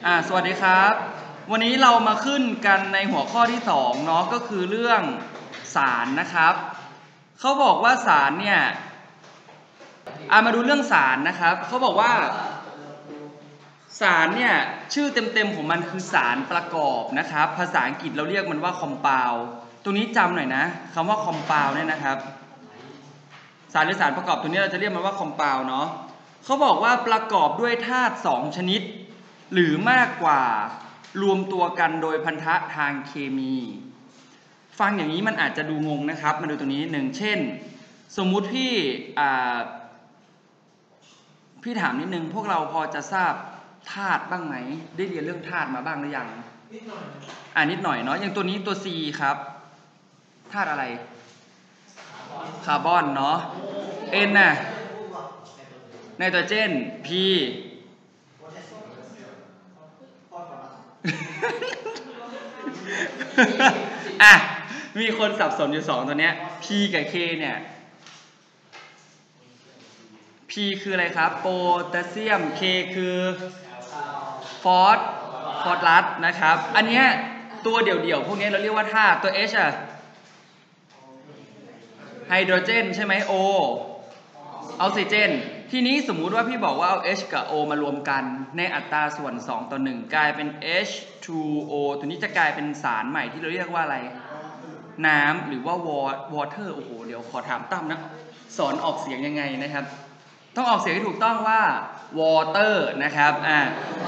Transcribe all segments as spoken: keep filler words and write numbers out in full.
อ่าสวัสดีครับวันนี้เรามาขึ้นกันในหัวข้อที่สองเนาะก็คือเรื่องสารนะครับเขาบอกว่าสารเนี่ยอ่ามาดูเรื่องสารนะครับเขาบอกว่าสารเนี่ยชื่อเต็มๆของมันคือสารประกอบนะครับภาษาอังกฤษเราเรียกมันว่า compound ตัวนี้จำหน่อยนะคำว่า compound เนี่ยนะครับสารหรือสารประกอบตัวนี้เราจะเรียกมันว่า compound เนาะเขาบอกว่าประกอบด้วยธาตุสองชนิดหรือมากกว่ารวมตัวกันโดยพันธะทางเคมีฟังอย่างนี้มันอาจจะดูงงนะครับมาดูตัวนี้นิดนึงเช่นสมมุติพี่อ่าพี่ถามนิดนึงพวกเราพอจะทราบธาตุบ้างไหมได้เรียนเรื่องธาตุมาบ้างหรือยังนิดหน่อยอ่านิดหน่อยเนาะอย่างตัวนี้ตัว C ครับธาตุอะไรคาร์บอนเนาะ N น่ะไนโตรเจน P อ่ะมีคนสับสนอยู่สองตัวเนี้ย P กับ K เนี่ย P คืออะไรครับโพแทสเซียม K คือฟอสฟอสรัสนะครับอันเนี้ยตัวเดี่ยวๆพวกนี้เราเรียกว่าธาตุตัว H อะไฮโดรเจนใช่ไหม O ออกซิเจนทีนี้สมมุติว่าพี่บอกว่าเอา H กับ O มารวมกันในอัตราส่วนสองต่อหนึ่งกลายเป็น เอช ทู โอ ตัวนี้จะกลายเป็นสารใหม่ที่เราเรียกว่าอะไรน้ำหรือว่า water โอ้โหเดี๋ยวขอถามตั้มนะสอนออกเสียงยังไงนะครับต้องออกเสียงให้ถูกต้องว่า water นะครับอ่า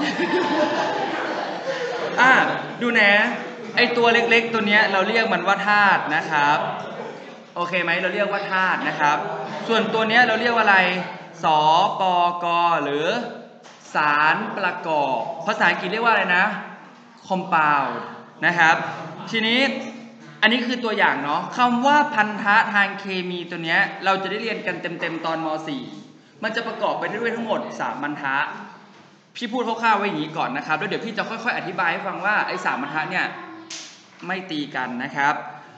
อ่าดูนะไอตัวเล็กๆตัวเนี้ยเราเรียกมันว่าธาตุนะครับโอเคไหมเราเรียกว่าธาตุนะครับส่วนตัวเนี้ยเราเรียกว่าอะไรสปกหรือสารประกอบภาษาอังกฤษเรียกว่าอะไรนะ compound นะครับทีนี้อันนี้คือตัวอย่างเนาะคำว่าพันธะทางเคมีตัวเนี้ยเราจะได้เรียนกันเต็มๆตอนม .สี่ มันจะประกอบไปด้วยทั้งหมดสามพันธะพี่พูดคร่าวๆไว้อย่างนี้ก่อนนะครับแล้วเดี๋ยวพี่จะค่อยๆอธิบายให้ฟังว่าไอ้สามบรรทัดเนี่ยไม่ตีกันนะครับ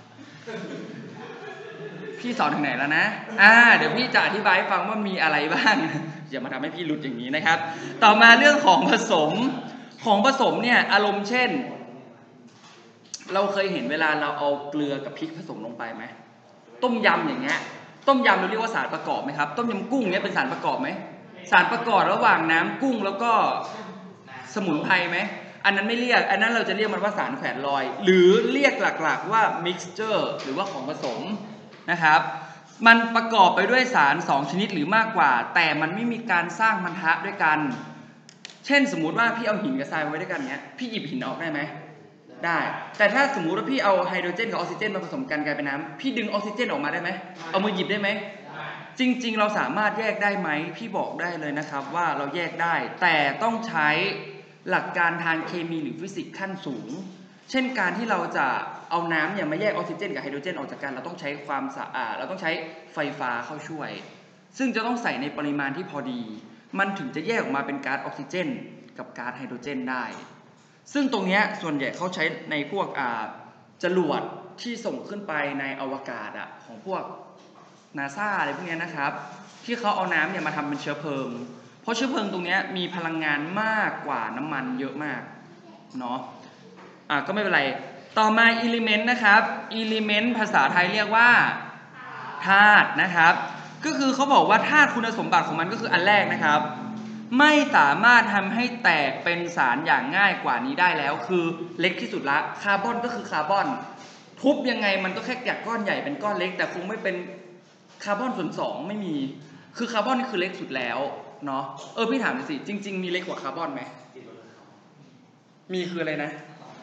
พี่สอนถึงไหนแล้วนะอ่าเดี๋ยวพี่จะอธิบายให้ฟังว่ามีอะไรบ้างอย่ามาทำให้พี่หลุดอย่างนี้นะครับต่อมาเรื่องของผสมของผสมเนี่ยอารมณ์เช่นเราเคยเห็นเวลาเราเอาเกลือกับพริกผสมลงไปไหมต้มยำอย่างเงี้ยต้มยำเราเรียกว่าสารประกอบไหมครับต้มยำกุ้งเนี่ยเป็นสารประกอบไหมสารประกอบระหว่างน้ำกุ้งแล้วก็สมุนไพรไหมอันนั้นไม่เรียกอันนั้นเราจะเรียกมันว่าสารแขวนลอยหรือเรียกหลักๆว่า mixture หรือว่าของผสมนะครับมันประกอบไปด้วยสารสองชนิดหรือมากกว่าแต่มันไม่มีการสร้างพันธะด้วยกันเช่นสมมุติว่าพี่เอาหินกับทรายไว้ด้วยกันเนี้ยพี่หยิบหินออกได้ไหมได้แต่ถ้าสมมุติว่าพี่เอาไฮโดรเจนกับออกซิเจนมาผสมกันกลายเป็นน้ำพี่ดึงออกซิเจนออกมาได้ไหมเอามือหยิบได้ไหมจริงๆเราสามารถแยกได้ไหมพี่บอกได้เลยนะครับว่าเราแยกได้แต่ต้องใช้หลักการทางเคมีหรือฟิสิกส์ขั้นสูงเช่นการที่เราจะเอาน้ำเนี่ยมาแยกออกซิเจนกับไฮโดรเจนออกจากกันเราต้องใช้ความสะอาดเราต้องใช้ไฟฟ้าเข้าช่วยซึ่งจะต้องใส่ในปริมาณที่พอดีมันถึงจะแยกออกมาเป็นก๊าซออกซิเจนกับก๊าซไฮโดรเจนได้ซึ่งตรงนี้ส่วนใหญ่เขาใช้ในพวกจรวดที่ส่งขึ้นไปในอวกาศอะของพวกนาซาอะไรพวกนี้นะครับที่เขาเอาน้ำเนี่ยมาทำเป็นเชื้อเพลิงเพราะเชื้อเพลิงตรงนี้มีพลังงานมากกว่าน้ำมันเยอะมากเนาะอ่ะก็ไม่เป็นไรต่อมา element นะครับ element ภาษาไทยเรียกว่าธาตุนะครับก็คือเขาบอกว่าธาตุคุณสมบัติของมันก็คืออันแรกนะครับไม่สามารถทำให้แตกเป็นสารอย่างง่ายกว่านี้ได้แล้วคือเล็กที่สุดละคาร์บอนก็คือคาร์บอนทุบยังไงมันก็แค่จากก้อนใหญ่เป็นก้อนเล็กแต่คงไม่เป็นคาร์บอนส่วนสองไม่มีคือคาร์บอนนี่คือเล็กสุดแล้วเนาะเออพี่ถามหน่อยสิจริงๆมีเล็กกว่าคาร์บอนไหมมีคืออะไรนะ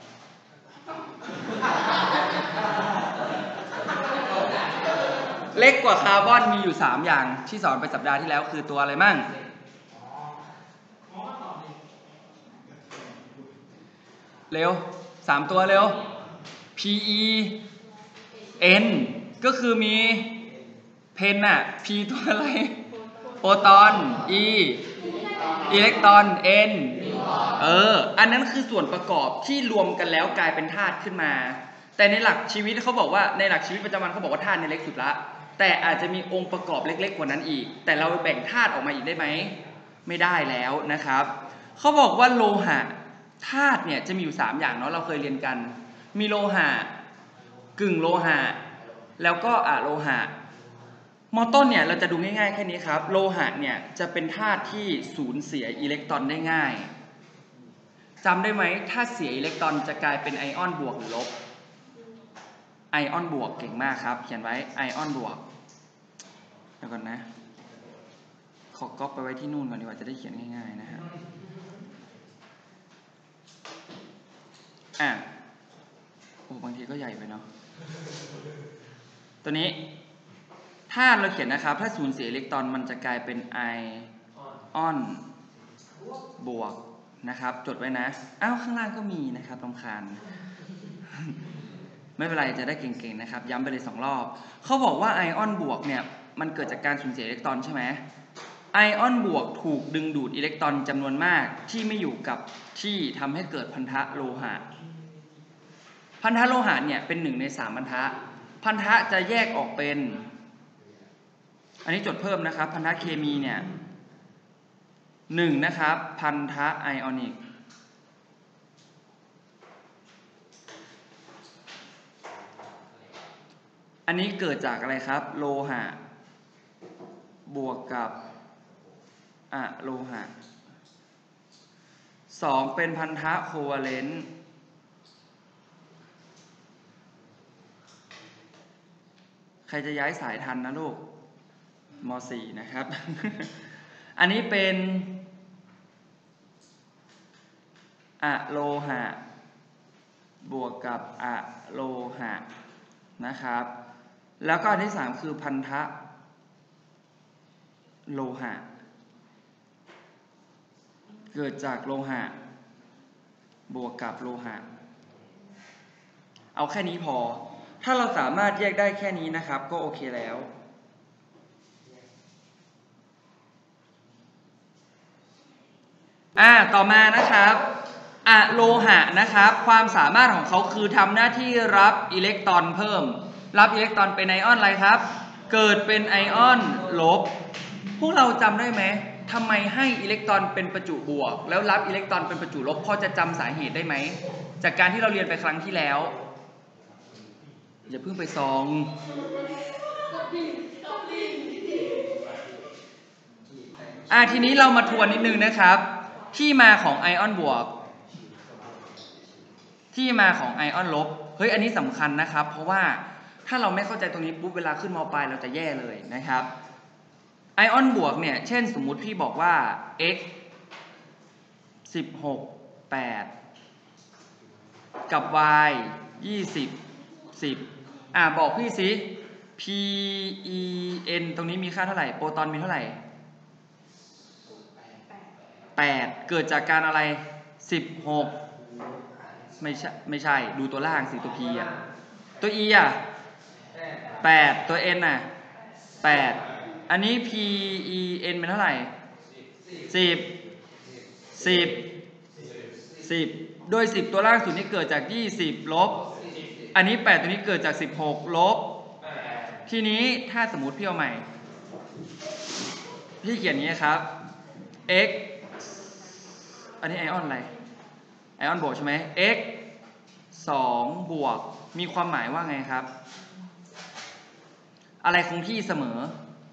เล็กกว่าคาร์บอนมีอยู่สามอย่างที่สอนไปสัปดาห์ที่แล้วคือตัวอะไรมั่งเร็วสามตัวเร็ว พี อี N ก็คือมีเพนน่ะ P ตัวอะไรโปรตอน E อิเล็กตรอน N เอออันนั้นคือส่วนประกอบที่รวมกันแล้วกลายเป็นธาตุขึ้นมาแต่ในหลักชีวิตเขาบอกว่าในหลักชีวิตประจำวันเขาบอกว่าธาตุเนี่ยเล็กสุดละแต่อาจจะมีองค์ประกอบเล็กๆกว่านั้นอีกแต่เราแบ่งธาตุออกมาอีกได้ไหมไม่ได้แล้วนะครับเขาบอกว่าโลหะธาตุเนี่ยจะมีอยู่สามอย่างเนาะเราเคยเรียนกันมีโลหะกึ่งโลหะแล้วก็อะโลหะมอต้นเนี่ยเราจะดูง่ายๆแค่นี้ครับโลหะเนี่ยจะเป็นธาตุที่สูญเสียอิเล็กตรอนได้ง่ายจำได้ไหมถ้าเสียอิเล็กตรอนจะกลายเป็นไอออนบวกหรือลบไอออนบวกเก่งมากครับเขียนไว้ไอออนบวกเดี๋ยวก่อนนะขอก๊อปไปไว้ที่นู่นก่อนดีกว่าจะได้เขียนง่ายๆนะครับอ่ะโอ้บางทีก็ใหญ่ไปเนาะตัวนี้ถ้าเราเขียนนะครับถ้าสูญเสียอิเล็กตรอนมันจะกลายเป็นไอออนบวกนะครับจดไว้นะอ้าวข้างล่างก็มีนะครับรำคาญไม่เป็นไรจะได้เก่งๆนะครับย้ำไปเลยสองรอบเขาบอกว่าไอออนบวกเนี่ยมันเกิดจากการสูญเสียอิเล็กตรอนใช่ไหมไอออนบวกถูกดึงดูดอิเล็กตรอนจำนวนมากที่ไม่อยู่กับที่ทำให้เกิดพันธะโลหะพันธะโลหะเนี่ยเป็นหนึ่งในสามพันธะพันธะจะแยกออกเป็นอันนี้จดเพิ่มนะครับพันธะเคมีเนี่ยหนึ่งนะครับพันธะไอออนิกอันนี้เกิดจากอะไรครับโลหะบวกกับอะโลหะสองเป็นพันธะโควาเลนต์ใครจะย้ายสายทันนะลูกม.สี่ นะครับ อันนี้เป็นอะโลหะบวกกับอะโลหะนะครับแล้วก็อันที่สามคือพันธะโลหะเกิดจากโลหะบวกกับโลหะเอาแค่นี้พอถ้าเราสามารถแยกได้แค่นี้นะครับก็โอเคแล้วอ่าต่อมานะครับอะโลหะนะครับความสามารถของเขาคือทำหน้าที่รับอิเล็กตรอนเพิ่มรับอิเล็กตรอนเป็นไอออนอะไรครับเกิดเป็นไอออนลบพวกเราจำได้ไหมทำไมให้อิเล็กตรอนเป็นประจุบวกแล้วรับอิเล็กตรอนเป็นประจุลบพอจะจำสาเหตุได้ไหมจากการที่เราเรียนไปครั้งที่แล้วอย่าเพิ่งไปซองอ่าทีนี้เรามาทวนนิดนึงนะครับที่มาของไอออนบวกที่มาของไอออนลบเฮ้ยอันนี้สำคัญนะครับเพราะว่าถ้าเราไม่เข้าใจตรงนี้ปุ๊บเวลาขึ้นม.ปลายเราจะแย่เลยนะครับไอออนบวกเนี่ยเช่นสมมุติพี่บอกว่า x สิบหก แปดกับ y ยี่สิบ สิบอ่าบอกพี่สิ p e n ตรงนี้มีค่าเท่าไหร่โปรตอนมีเท่าไหร่แปดเกิดจากการอะไรสิบหกไม่ใช่ไม่ใช่ดูตัวล่างสิตัว p อ่ะตัว e อ่ะแปดตัว n อ่ะแปดอันนี้ p e n เป็นเท่าไหร่สิบ สิบ สิบโดยสิบตัวล่างสุดนี้เกิดจากยี่สิบลบอันนี้แปดตัวนี้เกิดจากสิบหกลบทีนี้ถ้าสมมุติพี่เอาใหม่พี่เขียนนี้ครับ x อันนี้ไอออนอะไรไอออนบวกใช่ไหม x สองบวกมีความหมายว่าไงครับอะไรคงที่เสมอ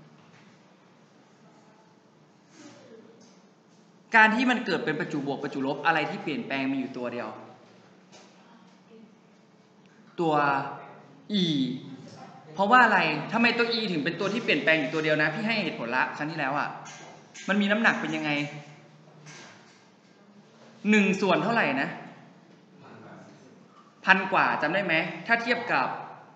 การที่มันเกิดเป็นประจุบวกประจุลบอะไรที่เปลี่ยนแปลงมีอยู่ตัวเดียวตัว e เพราะว่าอะไรทำไมตัว e ถึงเป็นตัวที่เปลี่ยนแปลงอยู่ตัวเดียวนะพี่ให้เหตุผลละครั้งที่แล้วอ่ะมันมีน้ำหนักเป็นยังไงหนึ่งส่วนเท่าไหร่นะพันกว่าจำได้ไหมถ้าเทียบกับ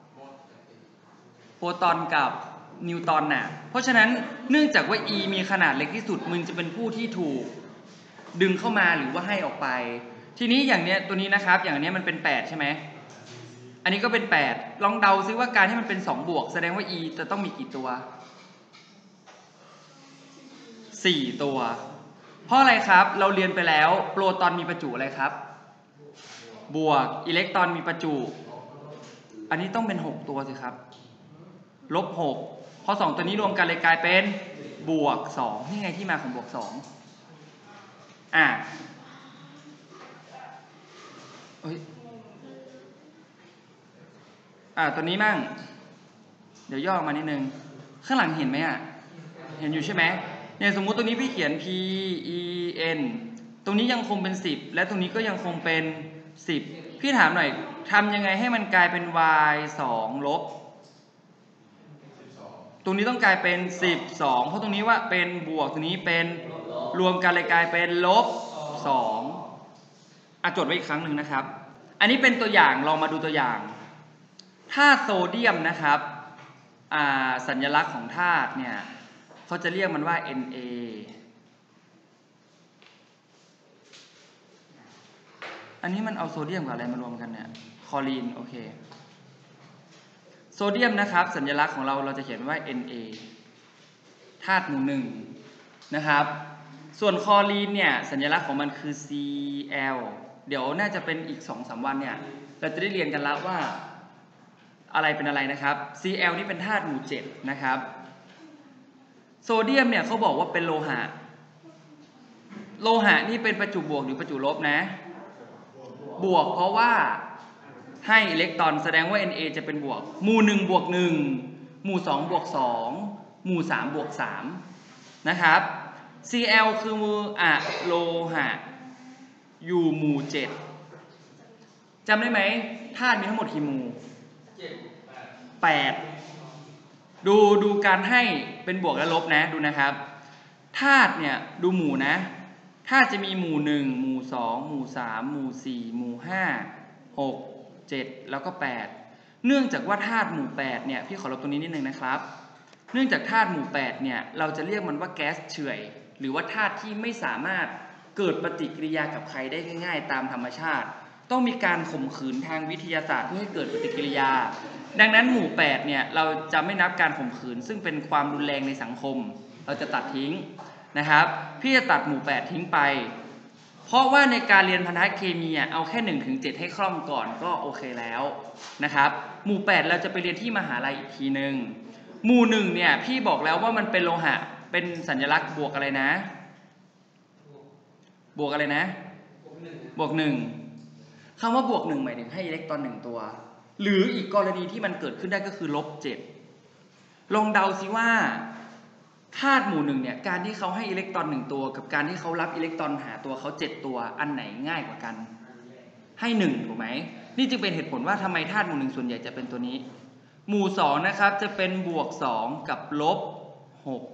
โฟตอนกับนิวตอนน่ะเพราะฉะนั้นเนื่องจากว่า e มีขนาดเล็กที่สุดมึงจะเป็นผู้ที่ถูกดึงเข้ามาหรือว่าให้ออกไปทีนี้อย่างเนี้ยตัวนี้นะครับอย่างนี้มันเป็นแปดใช่ไหมอันนี้ก็เป็นแปดลองเดาซิว่าการที่มันเป็นสองบวกแสดงว่า e จะต้องมีกี่ตัวสี่ตัวเพราะอะไรครับเราเรียนไปแล้วโปรตอนมีประจุอะไรครับบวกอิเล็กตรอนมีประจุอันนี้ต้องเป็นหกตัวสิครับลบหกพอสองตัวนี้รวมกันเลยกลายเป็นบวกสองนี่ไงที่มาของบวกสองอ่ะอ้ยอ่าตัวนี้มั่งเดี๋ยวย่อมานิดนึงข้างหลังเห็นไหมอ่ะเห็นอยู่ใช่ไหมเนี่ยสมมุติตรงนี้พี่เขียน p e n ตรงนี้ยังคงเป็นสิบและตรงนี้ก็ยังคงเป็นสิบพี่ถามหน่อยทำยังไงให้มันกลายเป็น y สองลบตรงนี้ต้องกลายเป็นสิบสองเพราะตรงนี้ว่าเป็นบวกตรงนี้เป็นรวมกันเลยกลายเป็นลบสองอ่ะจดไว้อีกครั้งหนึ่งนะครับอันนี้เป็นตัวอย่างลองมาดูตัวอย่างธาตุโซเดียมนะครับสัญลักษณ์ของธาตุเนี่ยเขาจะเรียกมันว่า Na อันนี้มันเอาโซเดียมกับอะไรมารวมกันเนี่ยคลอรีนโอเคโซเดียมนะครับสัญลักษณ์ของเราเราจะเขียนว่า Na ธาตุหมู่หนึ่งนะครับส่วนคลอรีนเนี่ยสัญลักษณ์ของมันคือ Cl เดี๋ยวน่าจะเป็นอีก สองถึงสาม วันเนี่ยเราจะได้เรียนกันแล้วว่าอะไรเป็นอะไรนะครับ Cl นี่เป็นธาตุหมู่เจ็ดนะครับโซเดียมเนี่ยเขาบอกว่าเป็นโลหะโลหะนี่เป็นประจุบวกหรือประจุลบนะบวกเพราะว่าให้อิเล็กตรอนแสดงว่า Na จะเป็นบวกหมู่หนึ่งบวกหนึ่งหมู่สองบวกสองหมู่สามบวกสามนะครับ Cl คือมืออะโลหะอยู่หมู่เจ็ดจำได้ไหมธาตุมีทั้งหมดกี่หมู่แปดดูดูการให้เป็นบวกและลบนะดูนะครับธาตุเนี่ยดูหมู่นะธาตุจะมีหมู่หนึ่งหมู่สองหมู่สามหมู่สี่หมู่ห้าหกเจ็ดแล้วก็แปดเนื่องจากว่าธาตุหมู่แปดเนี่ยพี่ขอลบตรงนี้นิดนึงนะครับเนื่องจากธาตุหมู่แปดเนี่ยเราจะเรียกมันว่าแก๊สเฉื่อยหรือว่าธาตุที่ไม่สามารถเกิดปฏิกิริยากับใครได้ง่ายๆตามธรรมชาติต้องมีการข่มขืนทางวิทยาศาสตร์เพื่อให้เกิดปฏิกิริยาดังนั้นหมู่แปดเนี่ยเราจะไม่นับการข่มขืนซึ่งเป็นความรุนแรงในสังคมเราจะตัดทิ้งนะครับพี่จะตัดหมู่แปดทิ้งไปเพราะว่าในการเรียนพันธะเคมีเอาแค่หนึ่งถึงเจ็ดให้คล่องก่อนก็โอเคแล้วนะครับหมู่แปดเราจะไปเรียนที่มหาลัยอีกทีนึงหมู่หนึ่งเนี่ยพี่บอกแล้วว่ามันเป็นโลหะเป็นสัญลักษณ์บวกอะไรนะบวกอะไรนะบวกหนึ่งคำว่าบวกหนึ่งหมายถึงให้อิเล็กตรอนหนึ่งตัวหรืออีกกรณีที่มันเกิดขึ้นได้ก็คือลบเจ็ดลองเดาซิว่าธาตุหมู่หนึ่งเนี่ยการที่เขาให้อิเล็กตรอนหนึ่งตัวกับการที่เขารับอิเล็กตรอนหาตัวเขาเจ็ดตัวอันไหนง่ายกว่ากันให้หนึ่งถูกไหมนี่จึงเป็นเหตุผลว่าทำไมธาตุหมู่หนึ่งส่วนใหญ่จะเป็นตัวนี้หมู่สองนะครับจะเป็นบวกสองกับลบหก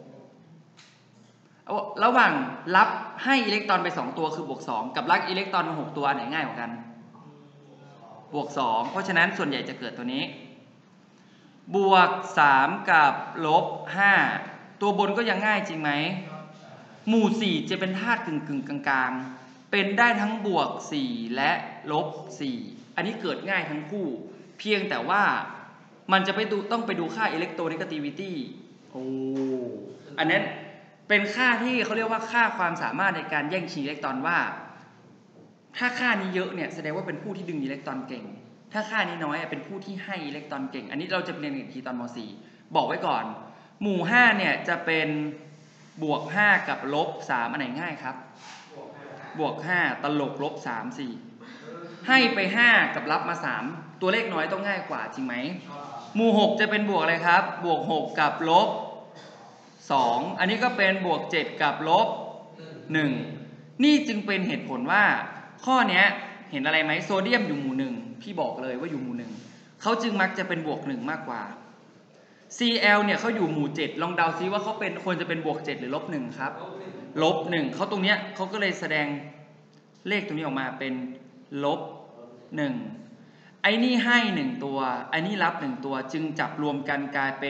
ระหว่างรับให้อิเล็กตรอนไปสองตัวคือบวกสองกับรับอิเล็กตรอนมาหกตัวอันไหนง่ายกว่ากันบวกสองเพราะฉะนั้นส่วนใหญ่จะเกิดตัวนี้บวกสามกับลบห้าตัวบนก็ยังง่ายจริงไหมหมู่สี่จะเป็นธาตุกึ่งกึ่งกลางๆเป็นได้ทั้งบวกสี่และลบสี่อันนี้เกิดง่ายทั้งคู่เพียงแต่ว่ามันจะไปดูต้องไปดูค่าอิเล็กโทรเนกาทิวิตี้โอ้อันนั้นเป็นค่าที่เขาเรียกว่าค่าความสามารถในการแย่งชิงอิเล็กตรอนว่าถ้าค่านี้เยอะเนี่ยแสดงว่าเป็นผู้ที่ดึงอิเล็กตรอนเก่งถ้าค่านี้น้อยเป็นผู้ที่ให้อิเล็กตรอนเก่งอันนี้เราจะเรียนกันทีตอนม.สี่ บอกไว้ก่อนหมู่ห้าเนี่ยจะเป็นบวกห้ากับลบสามอันไหนง่ายครับบวกห้าตลกลบสาม สี่ให้ไปห้ากับรับมาสามตัวเลขน้อยต้องง่ายกว่าจริงไหมหมู่หกจะเป็นบวกอะไรครับบวกหกกับลบสองอันนี้ก็เป็นบวกเจ็ดกับลบหนึ่งนี่จึงเป็นเหตุผลว่าข้อนี้เห็นอะไรไหมโซเดียมอยู่หมู่หนึ่งพี่บอกเลยว่าอยู่หมู่หนึ่งเขาจึงมักจะเป็นบวกหนึ่งมากกว่า Cl เนี่ยเขาอยู่หมู่เจ็ดลองเดาซิว่าเขาเป็นควรจะเป็นบวกเจ็ดหรือลบหนึ่งครับลบหนึ่งเขาตรงเนี้ยเขาก็เลยแสดงเลขตรงนี้ออกมาเป็นลบหนึ่งไอ้นี่ให้หนึ่งตัวไอ้นี่รับหนึ่งตัวจึงจับรวมกันกลายเป็น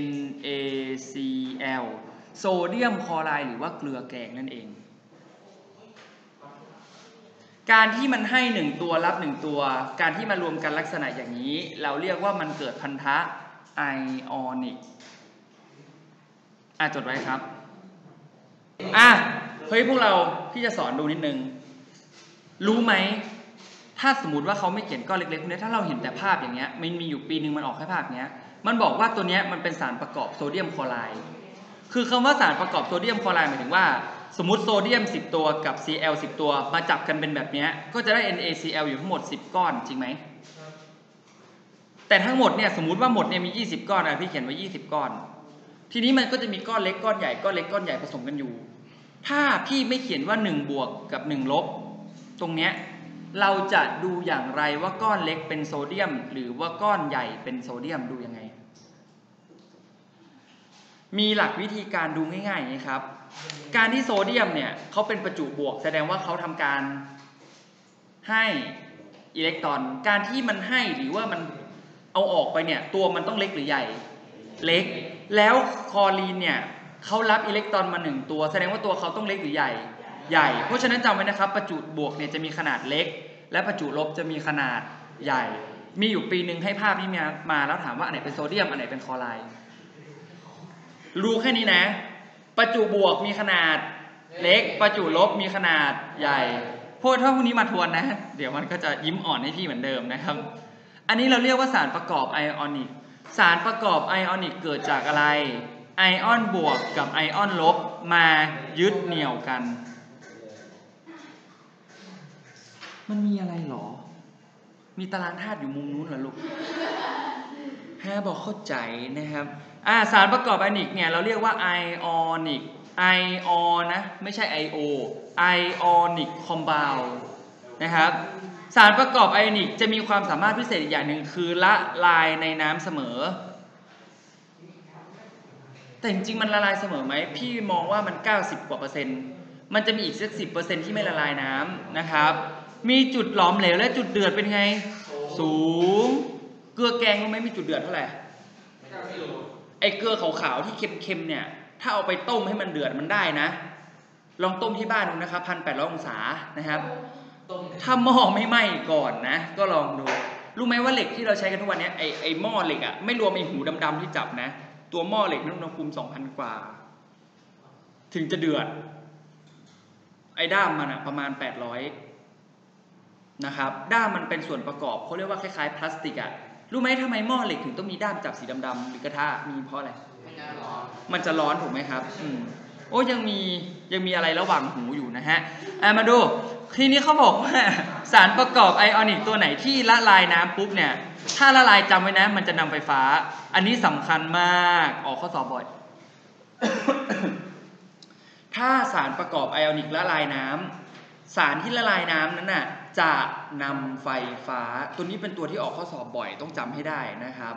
NaCl โซเดียมคลอไรด์หรือว่าเกลือแกงนั่นเองการที่มันให้หนึ่งตัวรับหนึ่งตัวการที่มารวมกันลักษณะอย่างนี้เราเรียกว่ามันเกิดพันธะไอออนิกอ่ะจดไว้ครับอ่ะเฮ้ยพวกเราพี่จะสอนดูนิดนึงรู้ไหมถ้าสมมติว่าเขาไม่เขียนก้อนเล็กๆพวกนี้ถ้าเราเห็นแต่ภาพอย่างเงี้ยมันมีอยู่ปีนึงมันออกแค่ภาพเนี้ยมันบอกว่าตัวเนี้ยมันเป็นสารประกอบโซเดียมคลอไรด์คือคำว่าสารประกอบโซเดียมคลอไรด์หมายถึงว่าสมมุติโซเดียมสิบตัวกับ ซี แอล สิบตัวมาจับกันเป็นแบบนี้ก็จะได้ เอ็น เอ ซี แอล อยู่ทั้งหมดสิบก้อนจริงไหมแต่ทั้งหมดเนี่ยสมมุติว่าหมดเนี่ยมียี่สิบก้อนอ่ะพี่เขียนไว้ยี่สิบก้อนทีนี้มันก็จะมีก้อนเล็กก้อนใหญ่ก้อนเล็กก้อนใหญ่ผสมกันอยู่ถ้าพี่ไม่เขียนว่าหนึ่งบวกกับหนึ่งลบตรงเนี้ยเราจะดูอย่างไรว่าก้อนเล็กเป็นโซเดียมหรือว่าก้อนใหญ่เป็นโซเดียมดูยังไงมีหลักวิธีการดูง่ายๆอย่างนี้ครับการที่โซเดียมเนี่ยเขาเป็นประจุบวกแสดงว่าเขาทำการให้อิเล็กตรอนการที่มันให้หรือว่ามันเอาออกไปเนี่ยตัวมันต้องเล็กหรือใหญ่เล็กแล้วคลอรีนเนี่ยเขารับอิเล็กตรอนมาหนึ่งตัวแสดงว่าตัวเขาต้องเล็กหรือใหญ่ใหญ่เพราะฉะนั้นจำไว้นะครับประจุบวกเนี่ยจะมีขนาดเล็กและประจุลบจะมีขนาดใหญ่มีอยู่ปีหนึ่งให้ภาพนี้มาแล้วถามว่าอันไหนเป็นโซเดียมอันไหนเป็นคลอไรด์รู้แค่นี้นะประจุบวกมีขนาดเล็กประจุลบมีขนาดใหญ่พวกถ้าพวกนี้มาทวนนะเดี๋ยวมันก็จะยิ้มอ่อนให้พี่เหมือนเดิมนะครับอันนี้เราเรียกว่าสารประกอบไอออนิกสารประกอบไอออนิกเกิดจากอะไรไอออนบวกกับไอออนลบมายึดเหนี่ยวกันมันมีอะไรหรอมีตารางธาตุอยู่มุมนู้นเหรอลูกแฮบอกเข้าใจนะครับอ่าสารประกอบไอออนิกเนี่ยเราเรียกว่าไอออนิกไอออนนะไม่ใช่ไอโอไอออนิกคอมเพลด์นะครับสารประกอบไอออนิกจะมีความสามารถพิเศษอีกอย่างหนึ่งคือละลายในน้ำเสมอแต่จริงๆมันละลายเสมอไหมพี่มองว่ามันเก้าสิบกว่าเปอร์เซ็นต์มันจะมีอีกสักสิบเปอร์เซ็นต์ที่ไม่ละลายน้ำนะครับมีจุดหลอมเหลวและจุดเดือดเป็นไงสูงเกลือแกงรู้ไหมมีจุดเดือดเท่าไหร่ไอเกลือขาวๆที่เค็มๆเนี่ยถ้าเอาไปต้มให้มันเดือดมันได้นะลองต้มที่บ้านดูนะครับพันแปดร้อยองศานะครับถ้าหม้อไม่ไหม้ก่อนนะก็ลองดูรู้ไหมว่าเหล็กที่เราใช้กันทุกวันนี้ไอไอหม้อเหล็กอ่ะไม่รวมไอหูดำๆที่จับนะตัวหม้อเหล็กนั้นอุณหภูมิ สองพัน กว่าถึงจะเดือดไอ้ด้ามมันอะประมาณแปดร้อยนะครับด้ามมันเป็นส่วนประกอบเขาเรียกว่าคล้ายๆพลาสติกอะรู้ไหมทำไมหม้อเหล็กถึงต้องมีด้ามจับสีดำๆหรือกระทะมีเพราะอะไรมันจะร้อนถูกไหมครับอืมโอ้ยังมียังมีอะไรระหว่างหูอยู่นะฮะอ่ะมาดูทีนี้เขาบอกว่าสารประกอบไอออนิกตัวไหนที่ละลายน้ำปุ๊บเนี่ยถ้าละลายจำไว้นะมันจะนำไฟฟ้าอันนี้สำคัญมากออกข้อสอบบ่อย ถ้าสารประกอบไอออนิกละลายน้ำสารที่ละลายน้ำนั้นน่ะจะนำไฟฟ้าตัวนี้เป็นตัวที่ออกข้อสอบบ่อยต้องจำให้ได้นะครับ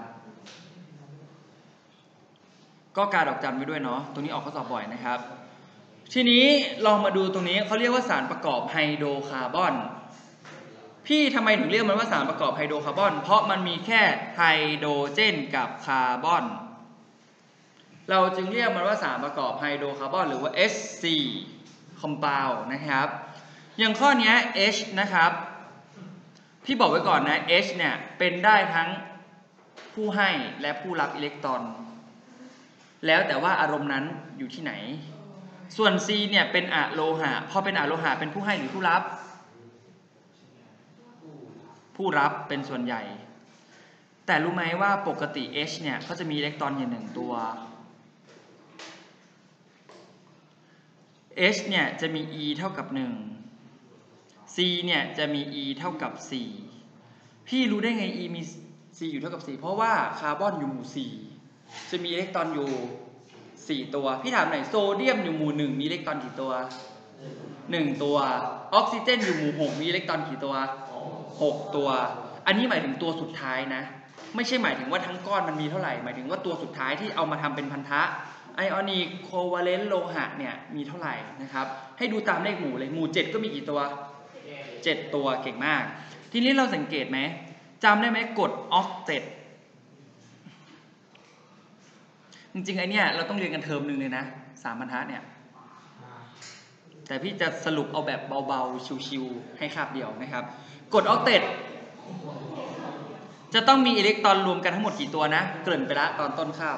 ก็การดอกจันไว้ด้วยเนาะตรงนี้ออกข้อสอบบ่อยนะครับทีนี้ลองมาดูตรงนี้เขาเรียกว่าสารประกอบไฮโดรคาร์บอนพี่ทำไมถึงเรียกมันว่าสารประกอบไฮโดรคาร์บอนเพราะมันมีแค่ไฮโดรเจนกับคาร์บอนเราจึงเรียกมันว่าสารประกอบไฮโดรคาร์บอนหรือว่า เอช ซี compound นะครับอย่างข้อนี้ H นะครับพี่บอกไว้ก่อนนะ H เนี่ยเป็นได้ทั้งผู้ให้และผู้รับอิเล็กตรอนแล้วแต่ว่าอารมณ์นั้นอยู่ที่ไหนส่วน C เนี่ยเป็นอะโลหะพอเป็นอะโลหะเป็นผู้ให้หรือผู้รับผู้รับเป็นส่วนใหญ่แต่รู้ไหมว่าปกติ H เนี่ยเขาจะมีอิเล็กตรอนอยู่หนึ่งตัว H เนี่ยจะมี E เท่ากับหนึ่ง C เนี่ยจะมี E เท่ากับสี่พี่รู้ได้ไง E มี C อยู่เท่ากับสี่เพราะว่าคาร์บอนอยู่หมู่สี่จะมีอิเล็กตรอนอยู่สี่ตัวพี่ถามหน่อยโซเดียมอยู่หมู่หนึ่งมีอิเล็กตรอนกี่ตัวหนึ่งตัวออกซิเจนอยู่หมู่หกมีอิเล็กตรอนกี่ตัวหกตัวอันนี้หมายถึงตัวสุดท้ายนะไม่ใช่หมายถึงว่าทั้งก้อนมันมีเท่าไหร่หมายถึงว่าตัวสุดท้ายที่เอามาทำเป็นพันธะไอออนิกโควาเลนต์โลหะเนี่ยมีเท่าไหร่นะครับให้ดูตามเลขหมู่เลยหมู่เจ็ดก็มีกี่ตัวเจ็ดตัวเก่งมากทีนี้เราสังเกตไหมจำได้ไหมกฎออกเต็ดจริงๆไอเนี่ยเราต้องเรียนกันเทอมหนึ่งเลยนะสามบรรทัดเนี่ยแต่พี่จะสรุปเอาแบบเบาๆชิวๆให้คาบเดียวนะครับกฎออกเต็ดจะต้องมีอิเล็กตรอนรวมกันทั้งหมดกี่ตัวนะเกริ่นไปละตอนต้นคาบ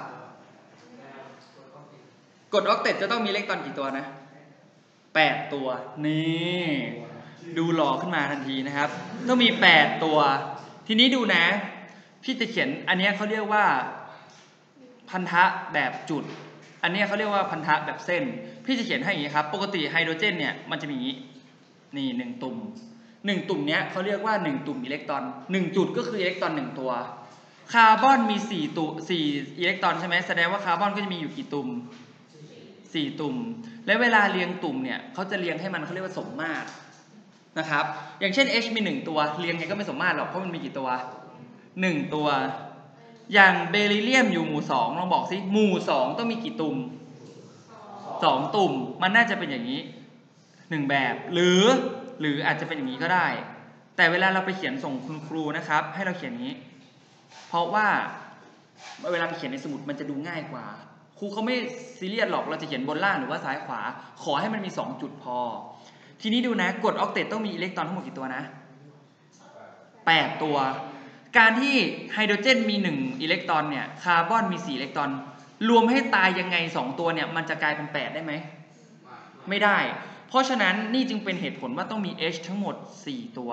กฎออกเต็ดจะต้องมีอิเล็กตรอนกี่ตัวนะแปดตัวนี่ดูหล่อขึ้นมาทันทีนะครับต้องมีแปดตัวทีนี้ดูนะพี่จะเขียนอันนี้เขาเรียกว่าพันธะแบบจุดอันนี้เขาเรียกว่าพันธะแบบเส้นพี่จะเขียนให้อย่างนี้ครับปกติไฮโดรเจนเนี่ยมันจะมีอย่างนี้นี่หนึ่งตุ่มหนึ่งตุ่มเนี้ยเขาเรียกว่าหนึ่งตุ่มอิเล็กตรอนหนึ่งจุดก็คืออิเล็กตรอนหนึ่งตัวคาร์บอนมีสี่ตุ่มสี่อิเล็กตรอนใช่ไหมแสดงว่าคาร์บอนก็จะมีอยู่กี่ตุ่มสี่ตุ่มและเวลาเรียงตุ่มเนี่ยเขาจะเรียงให้มันเขาเรียกว่าสมมาตรนะครับอย่างเช่น H มีหนึ่งตัวเรียงไงก็ไม่สมมาตรหรอกเพราะมันมีกี่ตัวหนึ่งตัวอย่างเบริเลียมอยู่หมู่สองลองบอกสิหมู่สองต้องมีกี่ตุ่มสองตุ่มมันน่าจะเป็นอย่างนี้หนึ่งแบบหรือหรืออาจจะเป็นอย่างนี้ก็ได้แต่เวลาเราไปเขียนส่งคุณครูนะครับให้เราเขียนอย่างนี้เพราะว่าเวลาไปเขียนในสมุดมันจะดูง่ายกว่าครูเขาไม่ซีเรียสหรอกเราจะเขียนบนล่างหรือว่าซ้ายขวาขอให้มันมีสองจุดพอทีนี้ดูนะกรดออกเตตต้องมีอิเล็กตรอนทั้งหมดกี่ตัวนะแปดตัวการที่ไฮโดรเจนมีหนึ่งอิเล็กตรอนเนี่ยคาร์บอนมีสี่อิเล็กตรอนรวมให้ตายยังไงสองตัวเนี่ยมันจะกลายเป็นแปดได้ไหมไม่ได้เพราะฉะนั้นนี่จึงเป็นเหตุผลว่าต้องมี H ทั้งหมดสี่ตัว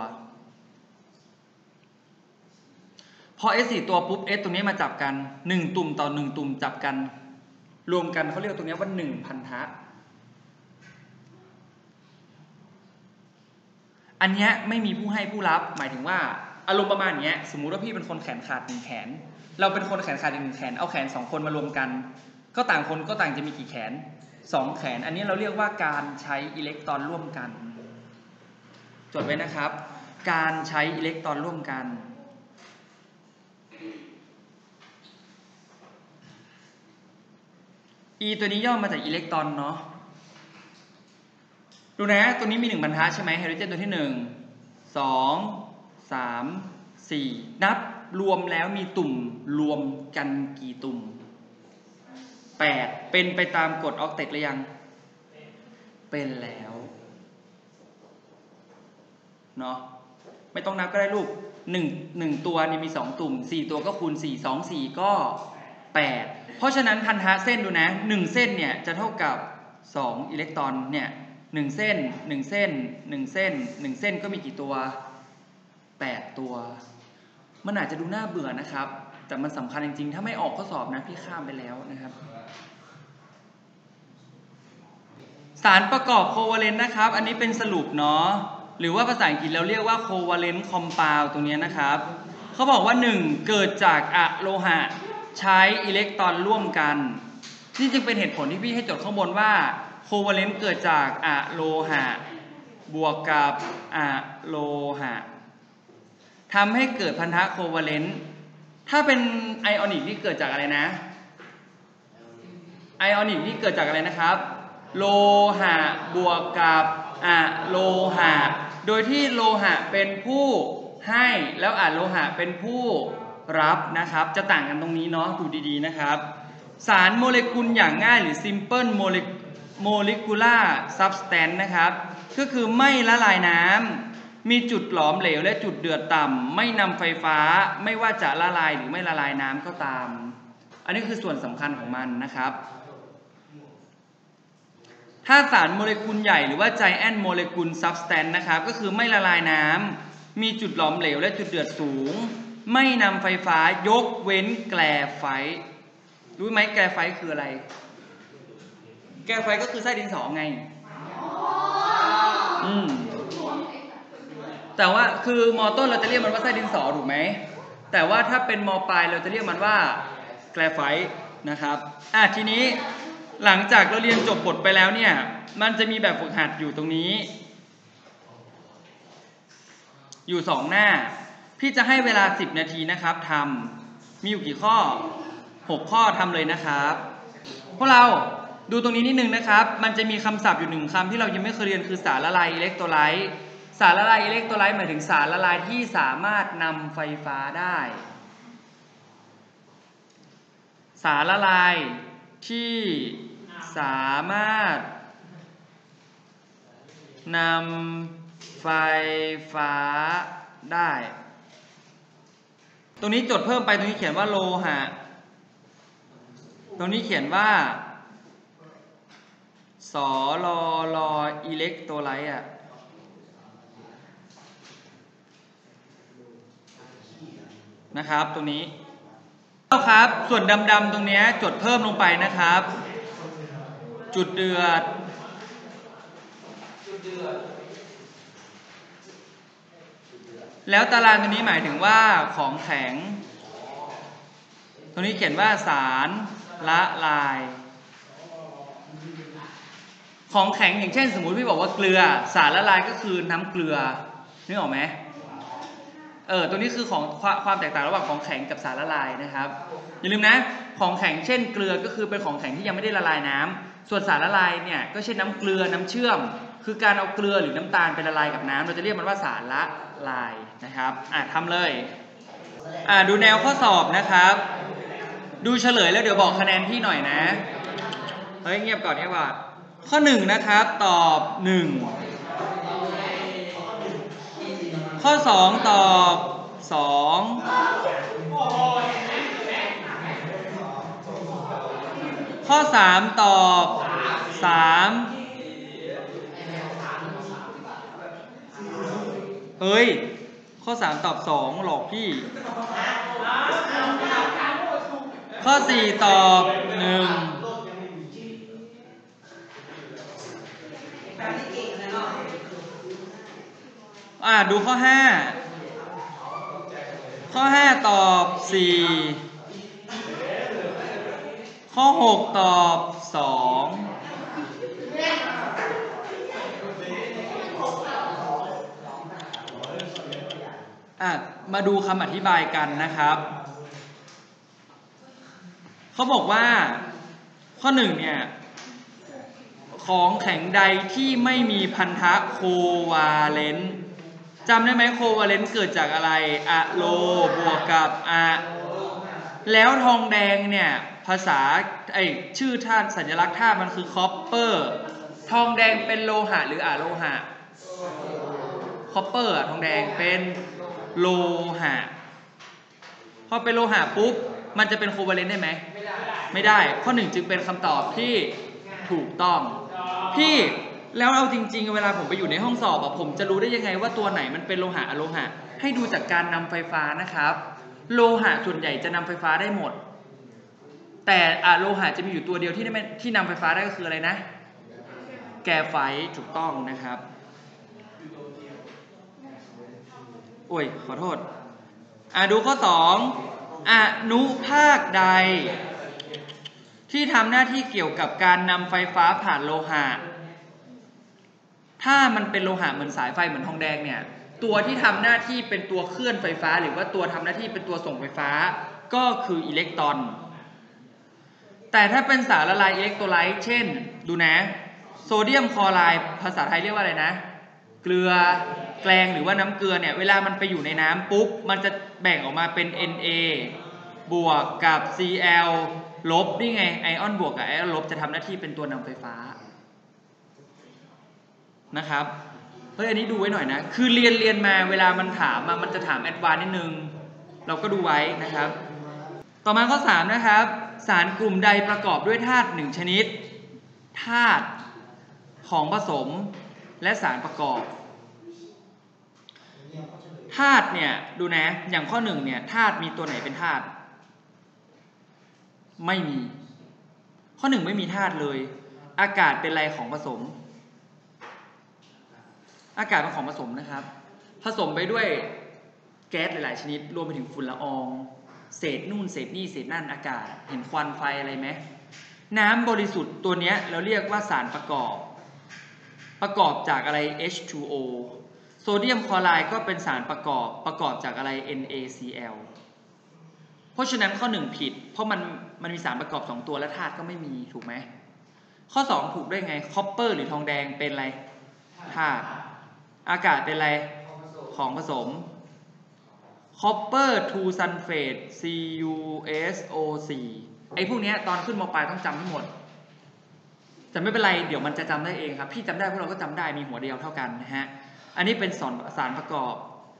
พอ H สี่ตัวปุ๊บ H ตรงนี้มาจับกันหนึ่งตุ่มต่อหนึ่งตุ่มจับกันรวมกันเขาเรียกตรงนี้ว่าหนึ่งพันธะอันนี้ไม่มีผู้ให้ผู้รับหมายถึงว่าอารมณ์ประมาณนี้สมมุติว่าพี่เป็นคนแขนขาดหนึ่งแขนเราเป็นคนแขนขาดอีกหนึ่งแขนเอาแขนสองคนมารวมกันก็ต่างคนก็ต่างจะมีกี่แขนสองแขนอันนี้เราเรียกว่าการใช้อิเล็กตรอนร่วมกันจดไว้นะครับการใช้อิเล็กตรอนร่วมกันE ตัวนี้ย่อมาจากอิเล็กตรอนเนาะดูนะตัวนี้มีหนึ่งบรรทัดใช่ไหมไฮโดรเจนตัวที่หนึ่ง สอง สาม สี่นับรวมแล้วมีตุ่มรวมกันกี่ตุ่มแปดเป็นไปตามกฎออกเตตหรือยังเป็นแล้วเนาะไม่ต้องนับก็ได้ลูกหนึ่ง หนึ่งตัวนี่มีสองตุ่มสี่ตัวก็คูณสี่ สอง สี่ก็แปดเพราะฉะนั้นพันธะเส้นดูนะหนึ่งเส้นเนี่ยจะเท่ากับสองอิเล็กตรอนเนี่ยหนึ่งเส้นหนึ่งเส้นหนึ่งเส้นหนึ่งเส้นก็มีกี่ตัวแปดตัวมันอาจจะดูน่าเบื่อนะครับแต่มันสำคัญจริงๆถ้าไม่ออกข้อสอบนะพี่ข้ามไปแล้วนะครับสารประกอบโควาเลนต์นะครับอันนี้เป็นสรุปเนาะหรือว่าภาษาอังกฤษเราเรียกว่าโควาเลนต์คอมเพลตรงนี้นะครับเขาบอกว่าหนึ่งเกิดจากอะโลหะใช้อิเล็กตรอนร่วมกันนี่จึงเป็นเหตุผลที่พี่ให้จดข้างบนว่าโควาเลนต์เกิดจากอะโลหะบวกกับอะโลหะทำให้เกิดพันธะโควาเลนต์ถ้าเป็นไอออนิกนี่เกิดจากอะไรนะไอออนิกนี่เกิดจากอะไรนะครับโลหะบวกกับอะโลหะโดยที่โลหะเป็นผู้ให้แล้วอะโลหะเป็นผู้รับนะครับจะต่างกันตรงนี้เนาะดูดีๆนะครับสารโมเลกุลอย่างง่ายหรือ simple molecular substance นะครับก็คือไม่ละลายน้ำมีจุดหลอมเหลวและจุดเดือดต่ำไม่นำไฟฟ้าไม่ว่าจะละลายหรือไม่ละลายน้ำก็ตามอันนี้คือส่วนสำคัญของมันนะครับถ้าสารโมเลกุลใหญ่หรือว่า giant molecule substance นะครับก็คือไม่ละลายน้ำมีจุดหลอมเหลวและจุดเดือดสูงไม่นำไฟฟ้ายกเว้นแกลไฟต์รู้ไหมแกลไฟต์คืออะไรแกลไฟต์ก็คือไส้ดินสอไงอืมแต่ว่าคือมอต้นเราจะเรียกมันว่าไส้ดินสอถูกไหมแต่ว่าถ้าเป็นมอปลายเราจะเรียกมันว่าแกลไฟต์นะครับอ่ะทีนี้หลังจากเราเรียนจบบทไปแล้วเนี่ยมันจะมีแบบฝึกหัดอยู่ตรงนี้อยู่สองหน้าพี่จะให้เวลาสิบนาทีนะครับทำมีอยู่กี่ข้อหกข้อทำเลยนะครับพวกเราดูตรงนี้นิดนึงนะครับมันจะมีคำศัพท์อยู่หนึ่งคำที่เรายังไม่เคยเรียนคือสารละลายอิเล็กโทรไลต์สารละลายอิเล็กโทรไลต์หมายถึงสารละลายที่สามารถนำไฟฟ้าได้สารละลายที่สามารถนำไฟฟ้าได้ตรงนี้จดเพิ่มไปตรงนี้เขียนว่าโลหะตรงนี้เขียนว่าสอลอลออิเล็กโทรไลต์อ่ะนะครับตรงนี้ครับส่วนดำๆตรงนี้จดเพิ่มลงไปนะครับจุดเดือดแล้วตารางตัวนี้หมายถึงว่าของแข็งตรงนี้เขียนว่าสารละลายของแข็งอย่างเช่นสมมุติพี่บอกว่าเกลือสารละลายก็คือน้ำเกลือนึกออกไหมเออตัวนี้คือของความแตกต่างระหว่างของแข็งกับสารละลายนะครับอย่าลืมนะของแข็งเช่นเกลือก็คือเป็นของแข็งที่ยังไม่ได้ละลายน้ำส่วนสารละลายเนี่ยก็เช่นน้ำเกลือน้ำเชื่อมคือการเอาเกลือหรือน้ำตาลไปละลายกับน้ำเราจะเรียกมันว่าสารละลายนะครับอ่ะทำเลยอ่ะดูแนวข้อสอบนะครับดูเฉลยแล้วเดี๋ยวบอกคะแนนพี่หน่อยนะเฮ้ยเงียบก่อนเนี่ยว่าข้อหนึ่งนะครับตอบหนึ่งข้อสองตอบสองข้อสามตอบสามเฮ้ยข้อสามตอบสองหลอกพี่ข้อสี่ตอบหนึ่งอ่าดูข้อห้าข้อห้าตอบสี่ข้อหกตอบสองอ่ะมาดูคำอธิบายกันนะครับเขาบอกว่าข้อหนึ่งเนี่ยของแข็งใดที่ไม่มีพันธะโควาเลนต์จำได้ไหมโควาเลนต์เกิดจากอะไรอะโลบวกกับอะแล้วทองแดงเนี่ยภาษาไอชื่อธาตุสัญลักษณ์ธาตุมันคือคอปเปอร์ทองแดงเป็นโลหะหรืออะโลหะคอปเปอร์อะทองแดงเป็นโลหะพอเป็นโลหะปุ๊บมันจะเป็นโควาเลนต์ได้ไหมไม่ได้ไม่ได้ข้อหนึ่งจึงเป็นคำตอบที่ถูกต้องพี่แล้วเอาจริงๆเวลาผมไปอยู่ในห้องสอบอะผมจะรู้ได้ยังไงว่าตัวไหนมันเป็นโลหะอะโลหะให้ดูจากการนำไฟฟ้านะครับโลหะส่วนใหญ่จะนำไฟฟ้าได้หมดแต่อะโลหะจะมีอยู่ตัวเดียวที่ไม่ที่นำไฟฟ้าได้ก็คืออะไรนะแกรไฟต์ถูกต้องนะครับโอ้ยขอโทษอ่ะดูข้อสองอนุภาคใดที่ทำหน้าที่เกี่ยวกับการนำไฟฟ้าผ่านโลหะถ้ามันเป็นโลหะเหมือนสายไฟเหมือนทองแดงเนี่ยตัวที่ทำหน้าที่เป็นตัวเคลื่อนไฟฟ้าหรือว่าตัวทำหน้าที่เป็นตัวส่งไฟฟ้าก็คืออิเล็กตรอนแต่ถ้าเป็นสารละลายอิเล็กโทรไลต์เช่นดูนะโซเดียมคลอไรด์ภาษาไทยเรียกว่าอะไรนะเกลือแกลงหรือว่าน้ำเกลือเนี่ยเวลามันไปอยู่ในน้ำปุ๊บมันจะแบ่งออกมาเป็น เอ็น เอ บวกกับ ซี แอล ลบนี่ไงไอออนบวกกับไอออนลบจะทำหน้าที่เป็นตัวนำไฟฟ้านะครับเฮ้ยอันนี้ดูไว้หน่อยนะคือเรียนเรียนมาเวลามันถามมันจะถามแอดวานซ์นิดนึงเราก็ดูไว้นะครับต่อมาข้อสามนะครับสารกลุ่มใดประกอบด้วยธาตุหนึ่งชนิดธาตุของผสมและสารประกอบธาตุเนี่ยดูนะอย่างข้อหนึ่งเนี่ยธาตุมีตัวไหนเป็นธาตุไม่มีข้อหนึ่งไม่มีธาตุเลยอากาศเป็นอะไรของผสมอากาศเป็นของผสมนะครับผสมไปด้วยแก๊สหลายๆชนิดรวมไปถึงฝุ่นละอองเศษนู่นเศษนี่เศษนั่นอากาศเห็นควันไฟอะไรไหมน้ำบริสุทธิ์ตัวนี้เราเรียกว่าสารประกอบประกอบจากอะไร เอช ทู โอ โซเดียมคลอไรด์ก็เป็นสารประกอบประกอบจากอะไร เอ็น เอ ซี แอล เพราะฉะนั้นข้อหนึ่งผิดเพราะมันมันมีสารประกอบสองตัวและธาตุก็ไม่มีถูกไหมข้อสองถูกได้ไงคอปเปอร์หรือทองแดงเป็นอะไรธาตุอากาศเป็นอะไรของผสม copper to sulfate ซี ยู เอส โอ โฟร์ ไอ้พวกนี้ตอนขึ้นม.ปลายต้องจำให้หมดแต่ไม่เป็นไรเดี๋ยวมันจะจำได้เองครับพี่จำได้พวกเราก็จำได้มีหัวเดียวเท่ากันนะฮะอันนี้เป็นสารประกอบ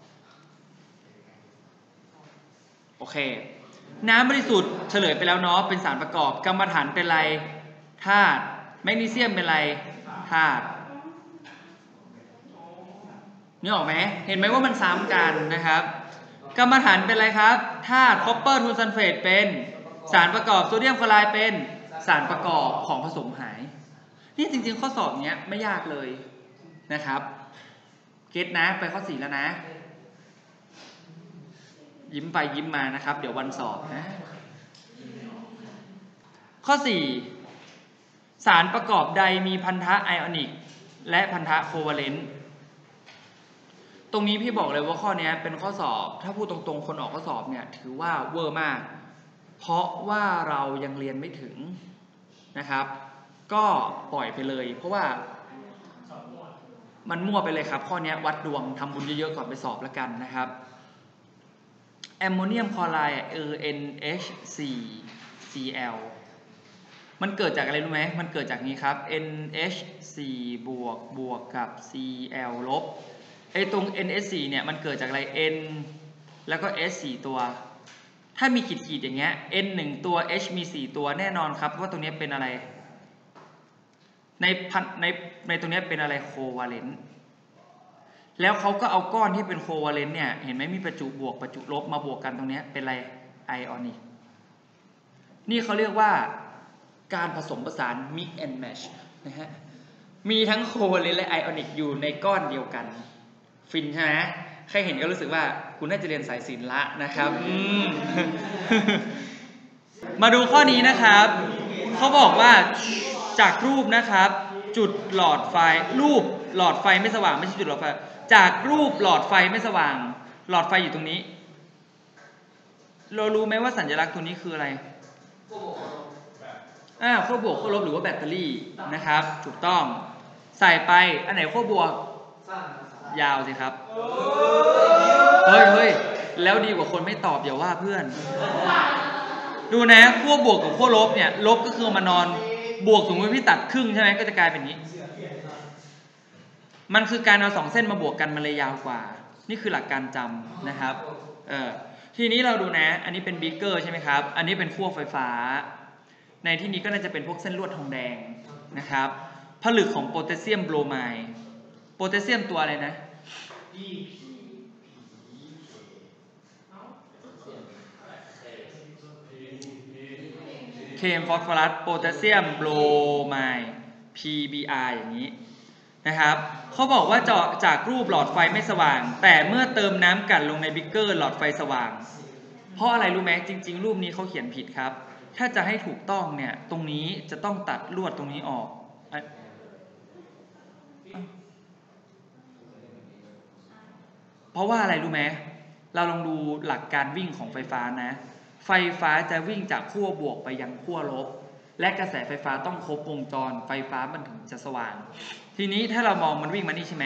โอเคน้ำบริสุทธิ์เฉลยไปแล้วเนาะเป็นสารประกอบกัมมันถันเป็นอะไรธาตุแมกนีเซียมเป็นอะไรธาตุนี่ออกไหมเห็นไหมว่ามันซ้ำกันนะครับกัมมันถันเป็นอะไรครับธาตุคอปเปอร์ทูซัลเฟตเป็นสารประกอบโซเดียมคลอไรด์เป็นสารประกอบของผสมหายนี่จริงๆข้อสอบเนี้ยไม่ยากเลยนะครับเก็ตนะไปข้อสี่แล้วนะยิ้มไปยิ้มมานะครับเดี๋ยววันสอบนะข้อสี่สารประกอบใดมีพันธะไอออนิกและพันธะโควาเลนต์ตรงนี้พี่บอกเลยว่าข้อนี้เป็นข้อสอบถ้าพูดตรงๆคนออกข้อสอบเนี่ยถือว่าเวอร์มากเพราะว่าเรายังเรียนไม่ถึงนะครับก็ปล่อยไปเลยเพราะว่ามันมั่วไปเลยครับข้อนี้วัดดวงทำบุญเยอะๆก่อนไปสอบแล้วกันนะครับแอมโมเนียมคลอไรด์ เอ เอ็น เอช โฟร์ ซี แอล มันเกิดจากอะไรรู้ไหมมันเกิดจากนี้ครับ เอ็น เอช โฟร์ บวกบวกกับ ซี แอล ลบไอ้ตรง เอ็น เอช โฟร์ เนี่ยมันเกิดจากอะไร N แล้วก็ S สี่ตัวถ้ามีขีดๆอย่างเงี้ย N หนึ่งตัว H มีสี่ตัวแน่นอนครับว่าตรงนี้เป็นอะไรในพันในในตรงนี้เป็นอะไรโควาเลนต์แล้วเขาก็เอาก้อนที่เป็นโควาเลนต์เนี่ยเห็นไหมมีประจุบวกประจุลบมาบวกกันตรงนี้เป็นอะไรไอออนิกนี่เขาเรียกว่าการผสมผสาน mix and match นะฮะมีทั้งโควาเลนต์และไอออนิกอยู่ในก้อนเดียวกันฟินใช่ไหมใครเห็นก็รู้สึกว่าคุณน่าจะเรียนสายศิลป์ละนะครับ มาดูข้อนี้นะครับเขาบอกว่าจากรูปนะครับจุดหลอดไฟรูปหลอดไฟไม่สว่างไม่ใช่จุดหลอดไฟจากรูปหลอดไฟไม่สว่างหลอดไฟอยู่ตรงนี้เรารู้ไหมว่าสัญลักษณ์ตัวนี้คืออะไรอ่าขั้วบวกขั้วลบหรือว่าแบตเตอรี่นะครับถูกต้องใส่ไปอันไหนขั้วบวกยาวสิครับเฮ้ยเฮ้ยแล้วดีกว่าคนไม่ตอบอย่าว่าเพื่อนดูนะขั้วบวกกับขั้วลบเนี่ยลบก็คือมานอนบวกสมมติพี่ตัดครึ่งใช่ไหมก็จะกลายเป็นนี้มันคือการเอาสองเส้นมาบวกกันมันเลยยาวกว่านี่คือหลักการจำนะครับเออทีนี้เราดูนะอันนี้เป็นบิ๊กเกอร์ใช่ไหมครับอันนี้เป็นขั้วไฟฟ้าในที่นี้ก็น่าจะเป็นพวกเส้นลวดทองแดงนะครับผลึกของโพแทสเซียมโบรไมด์โพแทสเซียมตัวอะไรนะเคมฟอสฟอรัสโพแทสเซียมโบรไมด์ พี บี อาร์ อย่างนี้นะครับเขาบอกว่าเจาะจากรูปหลอดไฟไม่สว่างแต่เมื่อเติมน้ำกั่นลงในบิ๊กเกอร์หลอดไฟสว่างเพราะอะไรรู้ไหมจริงๆรูปนี้เขาเขียนผิดครับถ้าจะให้ถูกต้องเนี่ยตรงนี้จะต้องตัดลวดตรงนี้ออกเพราะว่าอะไรรู้ไหมเราลองดูหลักการวิ่งของไฟฟ้านะไฟฟ้าจะวิ่งจากขั้วบวกไปยังขั้วลบและกระแสไฟฟ้าต้องครบวงจรไฟฟ้ามันถึงจะสว่างทีนี้ถ้าเรามองมันวิ่งมานี่ใช่ไหม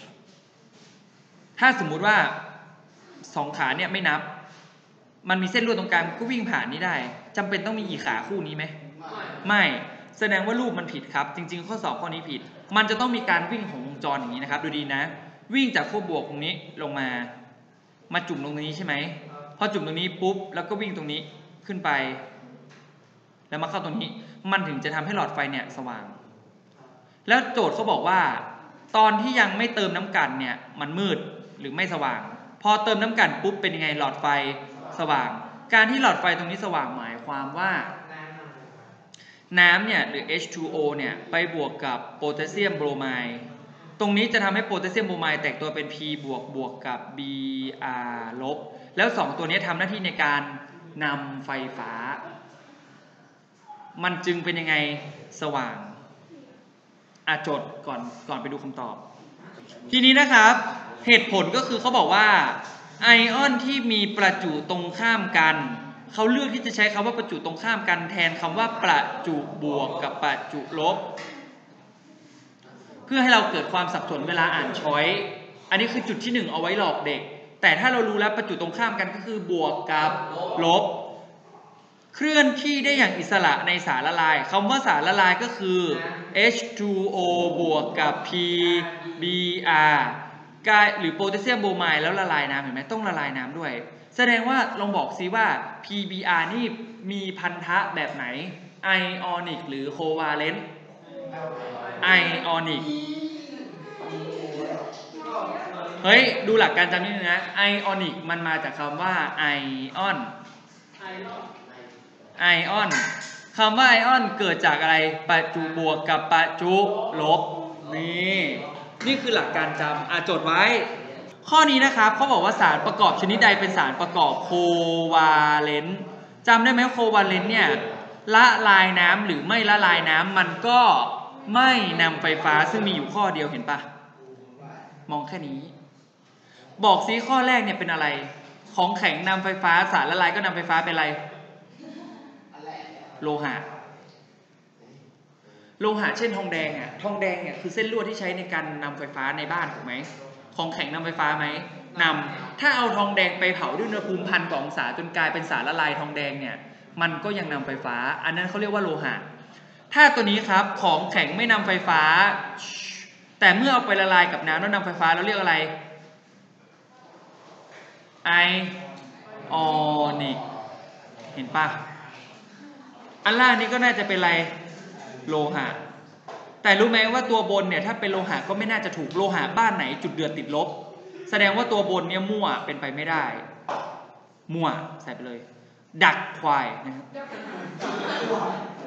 ถ้าสมมุติว่าสองขาเนี่ยไม่นับมันมีเส้นลวดตรงกลางก็วิ่งผ่านนี้ได้จำเป็นต้องมีกี่ขาคู่นี้ไหมไม่แสดงว่ารูปมันผิดครับจริงๆข้อสอบข้อนี้ผิดมันจะต้องมีการวิ่งของวงจรอย่างนี้นะครับดูดีนะวิ่งจากขั้วบวกตรงนี้ลงมามาจุ่มตรงนี้ใช่ไหมพอจุ่มตรงนี้ปุ๊บแล้วก็วิ่งตรงนี้ขึ้นไปแล้วมาเข้าตรงนี้มันถึงจะทำให้หลอดไฟเนี่ยสว่างแล้วโจทย์เขาบอกว่าตอนที่ยังไม่เติมน้ำกันเนี่ยมันมืดหรือไม่สว่างพอเติมน้ำกันปุ๊บเป็นยังไงหลอดไฟสว่างการที่หลอดไฟตรงนี้สว่างหมายความว่าน้ำเนี่ยหรือ เอช ทู โอ เนี่ยไปบวกกับโพแทสเซียมโบรไมด์ตรงนี้จะทำให้โพแทสเซียมโบรไมด์แตกตัวเป็น P บวกบวกกับ บี อาร์ ลบแล้วสองตัวนี้ทำหน้าที่ในการนำไฟฟ้ามันจึงเป็นยังไงสว่างอ่ะจดก่อนก่อนไปดูคำตอบทีนี้นะครับเหตุผลก็คือเขาบอกว่าไอออนที่มีประจุตรงข้ามกันเขาเลือกที่จะใช้คำว่าประจุตรงข้ามกันแทนคำว่าประจุบวกกับประจุลบเพื่อให้เราเกิดความสับสนเวลาอ่านช้อยอันนี้คือจุดที่หนึ่งเอาไว้หลอกเด็กแต่ถ้าเรารู้แล้วประจุตรงข้ามกันก็คือบวกกับลบเคลื่อนที่ได้อย่างอิสระในสารละลายคำว่าสารละลายก็คือ เอช ทู โอ บวกกับ พี บี อาร์ กายหรือโพแทสเซียมโบรไมด์แล้วละลายน้ำเห็นไหมต้องละลายน้ำด้วยแสดงว่าลองบอกซิว่า พี บี อาร์ นี่มีพันธะแบบไหนไอออนิกหรือโควาเลนต์ไอออนิกเฮ้ยดูหลักการจำนิดนึงนะไอออนิกมันมาจากคำว่าไอออนไอออนคคำว่าไอออนเกิดจากอะไรประจุบวกกับประจุลบนี่นี่คือหลักการจำอ่ะจดไว้ข้อนี้นะครับเขาบอกว่าสารประกอบชนิดใดเป็นสารประกอบโควาเลนต์จำได้ไหมโควาเลนต์เนี่ยละลายน้ำหรือไม่ละลายน้ำมันก็ไม่นำไฟฟ้าซึ่งมีอยู่ข้อเดียวเห็นปะมองแค่นี้บอกซิข้อแรกเนี่ยเป็นอะไรของแข็งนำไฟฟ้าสารละลายก็นำไฟฟ้าเป็นอะไรโลหะโลหะเช่นทองแดงอ่ะทองแดงเนี่ยคือเส้นลวดที่ใช้ในการนำไฟฟ้าในบ้านถูกไหมของแข็งนำไฟฟ้าไหมนำถ้าเอาทองแดงไปเผาด้วยอุณหภูมิพันกว่าองศาจนกลายเป็นสารละลายทองแดงเนี่ยมันก็ยังนำไฟฟ้าอันนั้นเขาเรียกว่าโลหะถ้าตัวนี้ครับของแข็งไม่นำไฟฟ้าแต่เมื่อเอาไปละลายกับน้ำแล้วนำไฟฟ้าเราเรียกอะไรไอออนิกเห็นปะอันล่างนี้ก็น่าจะเป็นอะไรโลหะแต่รู้ไหมว่าตัวบนเนี่ยถ้าเป็นโลหะก็ไม่น่าจะถูกโลหะบ้านไหนจุดเดือดติดลบแสดงว่าตัวบนเนี่ยมั่วเป็นไปไม่ได้มั่วใส่ไปเลยดักควายนะครับ